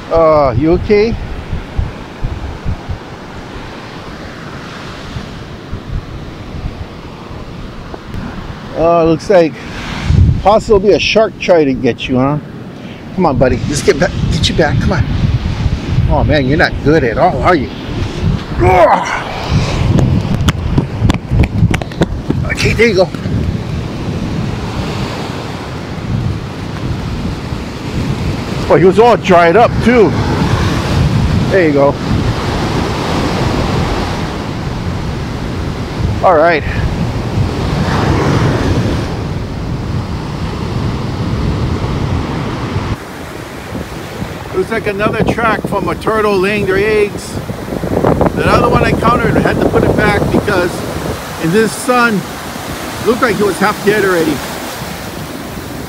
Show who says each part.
Speaker 1: You okay? Looks like possibly a shark tried to get you, huh? Come on, buddy. Let's get back. Get you back. Come on. Oh man, you're not good at all, are you? Okay, there you go. Oh, he was all dried up too. There you go. All right. Looks like another track from a turtle laying their eggs. The other one I countered, I had to put it back because in this sun, looked like it was half dead already.